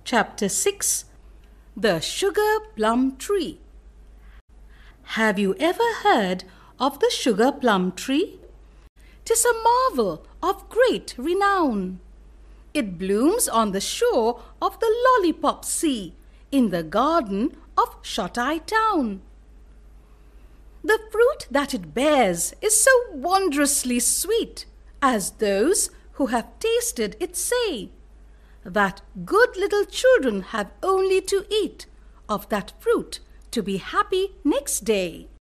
Chapter 6 The Sugar Plum Tree. Have you ever heard of the sugar plum tree? 'Tis a marvel of great renown. It blooms on the shore of the Lollipop Sea, in the garden of Shut-Eye Town. The fruit that it bears is so wondrously sweet, as those who have tasted it say, that good little children have only to eat of that fruit to be happy next day.